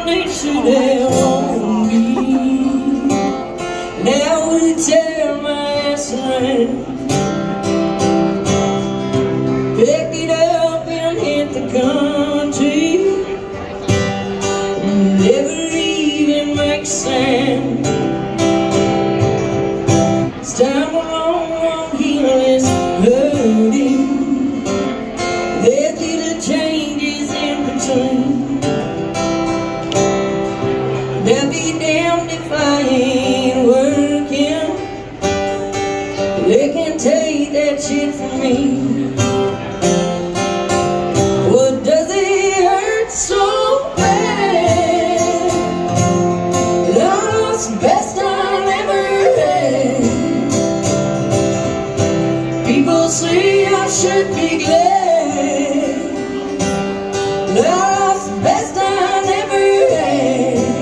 one they should have on me. Now we tear my ass around, pick it up and hit the country, never even make sound. It's time along heel is hurting, there's little changes in between. They'll be damned if I ain't working, they can take that shit from me. What does it hurt so bad? Lost best I ever had. People say I should be glad. Lost best I never had.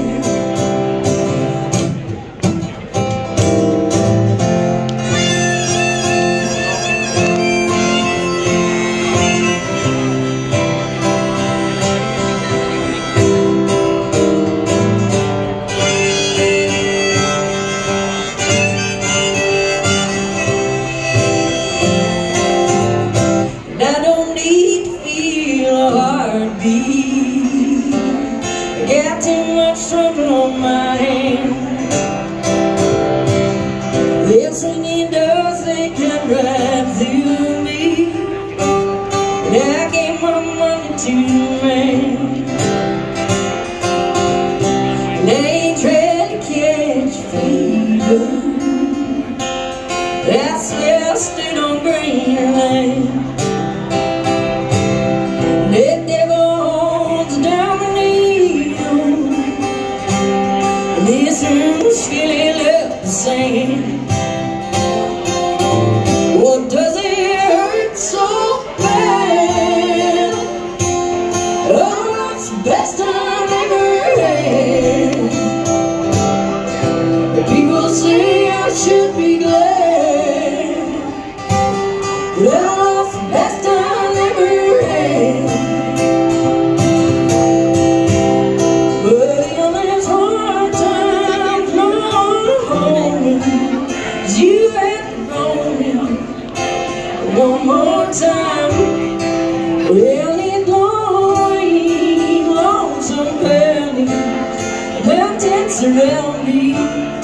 I got too much trouble on my hands. They're singing doors they come right through me, and I gave my money to the man. And I ain't trying to catch fever, I swear I stood on green land. This room's feeling left the same. What does it hurt so bad? Oh, it's the best I've ever had. People say I should be glad, but oh, it's the best I've ever had. You had to roll me one more time. Well, it's lonely, lonesome valley, mountains surround me.